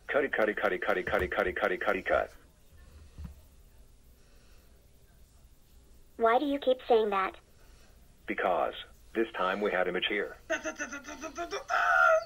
Cuddy, cuddy, cuddy, cuddy, cuddy, cuddy, cuddy, cuddy, cut. Why do you keep saying that? Because this time we had Image here.